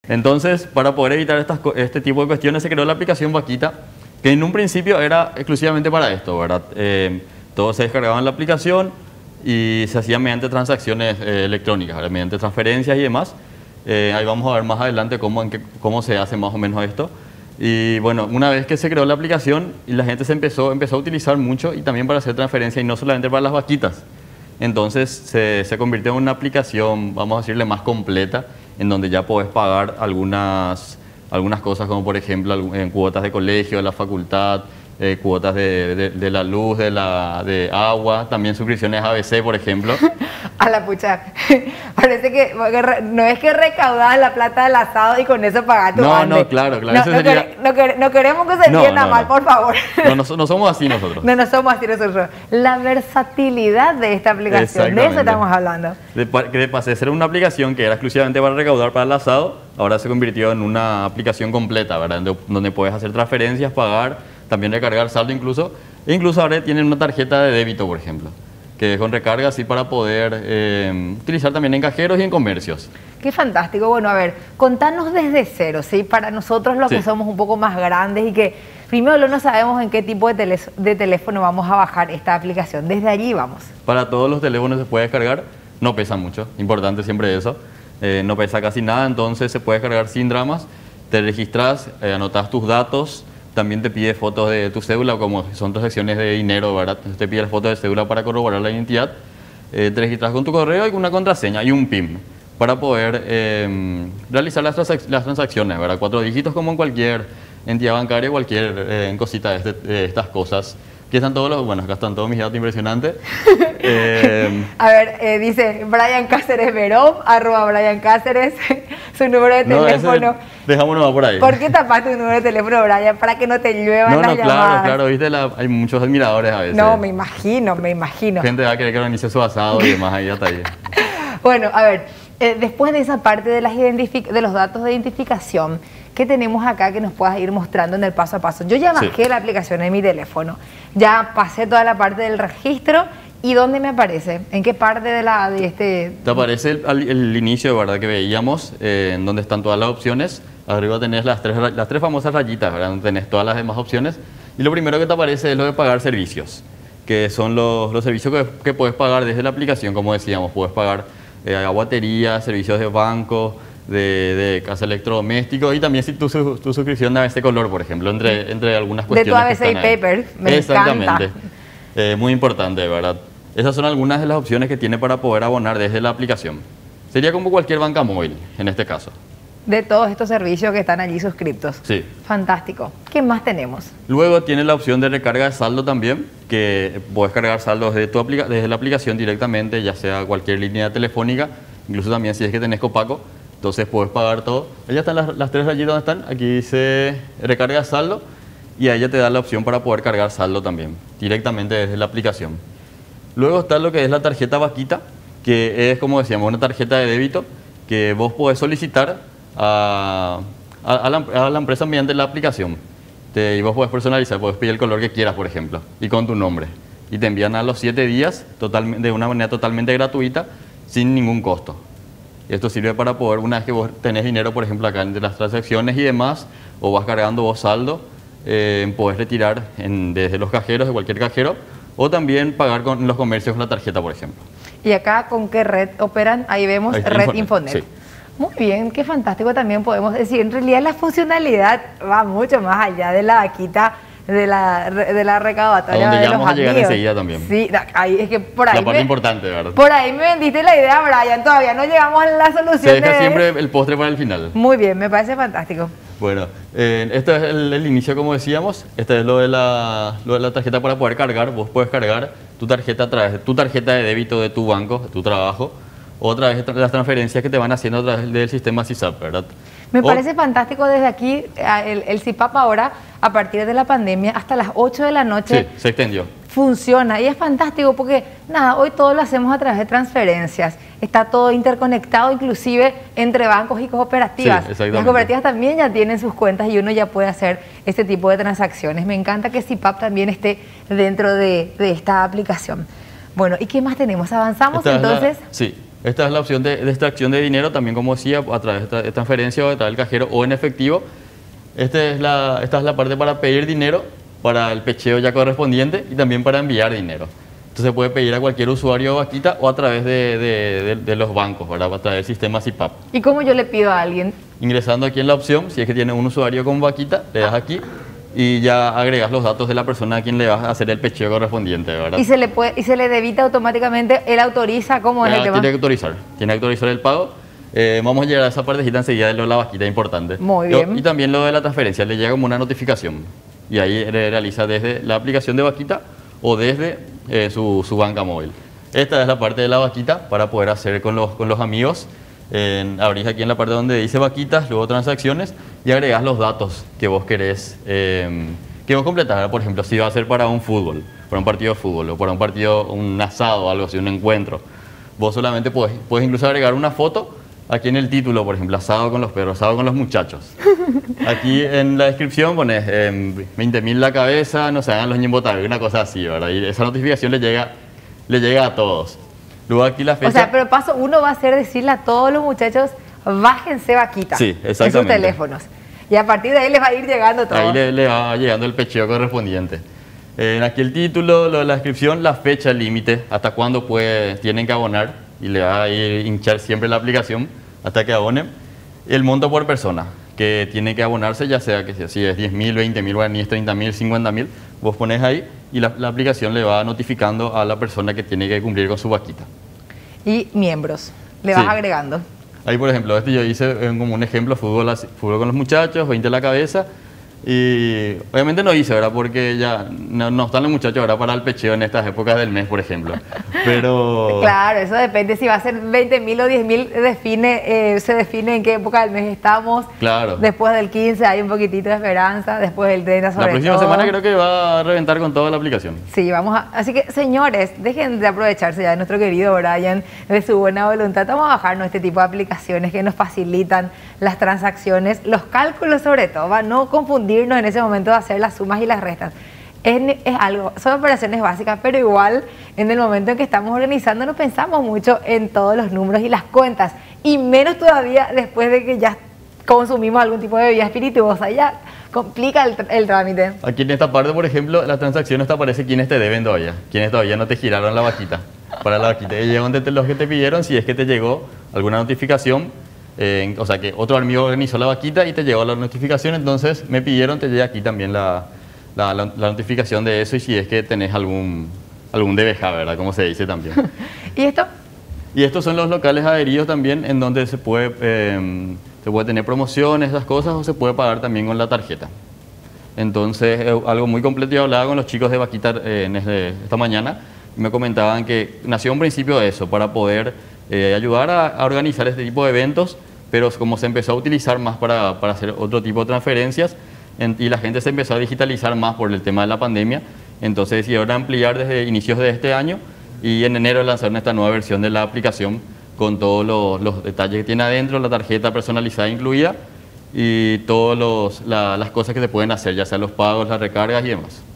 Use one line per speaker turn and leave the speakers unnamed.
Entonces, para poder evitar este tipo de cuestiones, se creó la aplicación Vaquita, que en un principio era exclusivamente para esto, ¿verdad? Todos se descargaban la aplicación y se hacía mediante transacciones electrónicas, ¿verdad? Mediante transferencias y demás. Ahí vamos a ver más adelante cómo se hace más o menos esto. Y bueno, una vez que se creó la aplicación, y la gente empezó a utilizar mucho y también para hacer transferencias y no solamente para las vaquitas. Entonces se convirtió en una aplicación, vamos a decirle, más completa, en donde ya podés pagar algunas cosas como por ejemplo en cuotas de colegio, de la facultad, cuotas de la luz, de agua, también suscripciones ABC, por ejemplo.
A la pucha. Parece que no es que recaudás la plata del asado y con eso pagás tu hambre.
No, claro.
No,
Eso sería...
no queremos que se entienda mal, por favor.
No somos así nosotros.
No somos así nosotros. La versatilidad de esta aplicación, de eso estamos hablando.
De pasé de ser una aplicación que era exclusivamente para recaudar para el asado, ahora se convirtió en una aplicación completa, ¿verdad? Donde puedes hacer transferencias, pagar, también recargar saldo incluso. E incluso ahora tienen una tarjeta de débito, por ejemplo, que es con recarga así para poder utilizar también en cajeros y en comercios.
Qué fantástico. Bueno, a ver, contanos desde cero, ¿sí? Para nosotros los que somos un poco más grandes y que primero no sabemos en qué tipo de teléfono vamos a bajar esta aplicación. Desde allí vamos.
Para todos los teléfonos se puede descargar, no pesa mucho, importante siempre eso. No pesa casi nada, entonces se puede descargar sin dramas. Te registras, anotas tus datos. También te pide fotos de tu cédula, como son transacciones de dinero, ¿verdad? Entonces te pide la foto de cédula para corroborar la identidad. Te registras con tu correo y con una contraseña y un PIN para poder realizar las transacciones, ¿verdad? 4 dígitos como en cualquier entidad bancaria, cualquier cosita de estas cosas. Aquí están bueno, acá están todos mis datos impresionantes.
A ver, dice Brian Cáceres Verón, @Brian Cáceres, su número de teléfono.
Dejámonos por ahí.
¿Por qué tapaste tu número de teléfono, Brian? Para que no te lluevan las llamadas.
Claro, viste, hay muchos admiradores a veces.
No, me imagino.
Gente va a querer que organice su asado y demás, ahí hasta ahí.
Bueno, a ver, después de esa parte de los datos de identificación, ¿qué tenemos acá que nos puedas ir mostrando en el paso a paso? Yo ya bajé la aplicación en mi teléfono, ya pasé toda la parte del registro. ¿Y dónde me aparece? ¿En qué parte de este...?
Te aparece el inicio, ¿verdad? Que veíamos, en donde están todas las opciones. Arriba tenés las tres famosas rayitas, ¿verdad? Donde tenés todas las demás opciones. Y lo primero que te aparece es lo de pagar servicios, que son los servicios que puedes pagar desde la aplicación, como decíamos. Puedes pagar aguatería, servicios de banco, de casa electrodoméstico y también si tu suscripción de ABC Color, por ejemplo, entre algunas cuestiones.
De tu ABC Paper, me
Exactamente.
encanta.
Muy importante, ¿verdad? Esas son algunas de las opciones que tiene para poder abonar desde la aplicación. Sería como cualquier banca móvil, en este caso.
De todos estos servicios que están allí suscriptos.
Sí.
Fantástico. ¿Qué más tenemos?
Luego tiene la opción de recarga de saldo también, que puedes cargar saldos desde la aplicación directamente, ya sea cualquier línea telefónica, incluso también si es que tenés copaco, entonces puedes pagar todo. Allá están las tres rayitas donde están, aquí dice recarga de saldo y ahí ya te da la opción para poder cargar saldo también, directamente desde la aplicación. Luego está lo que es la tarjeta Vaquita, que es, como decíamos, una tarjeta de débito que vos podés solicitar a la empresa mediante la aplicación. Y vos podés personalizar, podés pedir el color que quieras, por ejemplo, y con tu nombre. Y te envían a los 7 días de una manera totalmente gratuita, sin ningún costo. Y esto sirve para poder, una vez que vos tenés dinero, por ejemplo, acá entre las transacciones y demás, o vas cargando vos saldo, podés retirar desde los cajeros, de cualquier cajero, o también pagar con los comercios con la tarjeta, por ejemplo.
¿Y acá con qué red operan? Ahí vemos Red Infonet.
Sí.
Muy bien, qué fantástico también podemos decir. En realidad la funcionalidad va mucho más allá de la vaquita, de la recaudatoria
a donde
de
ya
los
vamos a llegar
amigos.
enseguida también.
Sí, ahí es que por ahí
la parte importante, ¿verdad?
Por ahí me vendiste la idea, Brian. Todavía no llegamos a la solución.
Se deja siempre el postre para el final.
Muy bien, me parece fantástico.
Bueno, este es el inicio, como decíamos. Este es lo de la tarjeta para poder cargar. Vos puedes cargar tu tarjeta a través de tu tarjeta de débito de tu banco, de tu trabajo, o a través de las transferencias que te van haciendo a través del sistema SISAP, ¿verdad?
Me parece fantástico desde aquí, el CIPAP ahora, a partir de la pandemia, hasta las 8 de la noche.
Sí, se extendió.
Funciona y es fantástico porque, nada, hoy todo lo hacemos a través de transferencias. Está todo interconectado, inclusive entre bancos y cooperativas.
Sí, exactamente.
Las cooperativas también ya tienen sus cuentas y uno ya puede hacer este tipo de transacciones. Me encanta que CIPAP también esté dentro de esta aplicación. Bueno, ¿y qué más tenemos? ¿Avanzamos entonces?
Sí. Esta es la opción de extracción de dinero, también como decía, a través de transferencia o a través del cajero o en efectivo. Esta es la parte para pedir dinero, para el pecheo ya correspondiente y también para enviar dinero. Entonces se puede pedir a cualquier usuario de Vaquita o a través de los bancos, ¿verdad? A través del sistema SIPAP.
¿Y cómo yo le pido a alguien?
Ingresando aquí en la opción, si es que tiene un usuario con Vaquita, le das aquí y ya agregas los datos de la persona a quien le vas a hacer el pecheo correspondiente, ¿verdad?
¿Y se le debita automáticamente? ¿Él autoriza? ¿Cómo es el tema?
Tiene que autorizar el pago. Vamos a llegar a esa partecita enseguida de lo de la Vaquita, importante.
Muy bien.
Y también lo de la transferencia, le llega como una notificación y ahí realiza desde la aplicación de Vaquita o desde su banca móvil. Esta es la parte de la Vaquita para poder hacer con los amigos. Abrís aquí en la parte donde dice Vaquitas, luego transacciones y agregás los datos que vos querés que vos completar. Por ejemplo, si va a ser para un fútbol, para un partido de fútbol o para un partido, un asado o algo así, un encuentro. Vos solamente puedes incluso agregar una foto aquí en el título, por ejemplo, asado con los perros, asado con los muchachos. Aquí en la descripción pones 20.000 la cabeza, no se hagan los ñembotables, una cosa así, ¿verdad? Y esa notificación le llega a todos. Luego aquí la fecha.
O sea, pero paso uno va a ser decirle a todos los muchachos, bájense Vaquita.
Sí, exactamente.
En sus teléfonos. Y a partir de ahí les va a ir llegando todo.
Ahí le va llegando el pecheo correspondiente. Aquí el título, la descripción, la fecha límite, hasta cuándo tienen que abonar y le va a ir hinchar siempre la aplicación hasta que abonen. El monto por persona que tiene que abonarse, ya sea que si es 10.000, 20.000 guaraníes, 30.000, 50.000, vos pones ahí y la aplicación le va notificando a la persona que tiene que cumplir con su Vaquita.
Y miembros, le vas agregando.
Ahí, por ejemplo, yo hice como un ejemplo, fútbol con los muchachos, 20 la cabeza. Y obviamente no hice, ¿verdad? Porque ya no están los muchachos ahora para el pecheo en estas épocas del mes, por ejemplo. Pero...
Claro, eso depende. Si va a ser 20.000 o 10.000, se define en qué época del mes estamos.
Claro.
Después del 15 hay un poquitito de esperanza, después del 30 sobre todo.
La próxima semana creo que va a reventar con toda la aplicación.
Sí, así que, señores, dejen de aprovecharse ya de nuestro querido Brian, de su buena voluntad. Vamos a bajarnos este tipo de aplicaciones que nos facilitan las transacciones, los cálculos sobre todo, va no confundirnos en ese momento de hacer las sumas y las restas. Es algo, son operaciones básicas, pero igual en el momento en que estamos organizando no pensamos mucho en todos los números y las cuentas, y menos todavía después de que ya consumimos algún tipo de bebida espirituosa, ya complica el trámite.
Aquí en esta parte, por ejemplo, las transacciones te aparece quienes te deben todavía, quienes todavía no te giraron la Vaquita. Para la Vaquita llegan los que te pidieron, si es que te llegó alguna notificación. O sea que otro amigo organizó la Vaquita y te llegó la notificación, entonces me pidieron, te llega aquí también la notificación de eso y si es que tenés algún DBJ, ¿verdad? Como se dice también.
¿Y esto?
Y estos son los locales adheridos también en donde se puede tener promociones, esas cosas, o se puede pagar también con la tarjeta. Entonces, algo muy completo. Yo hablaba con los chicos de Vaquita esta mañana y me comentaban que nació un principio de eso, para poder ayudar a organizar este tipo de eventos, pero como se empezó a utilizar más para hacer otro tipo de transferencias y la gente se empezó a digitalizar más por el tema de la pandemia, entonces decidieron ampliar desde inicios de este año y en enero lanzaron esta nueva versión de la aplicación con todos los detalles que tiene adentro, la tarjeta personalizada incluida y todas las cosas que se pueden hacer, ya sea los pagos, las recargas y demás.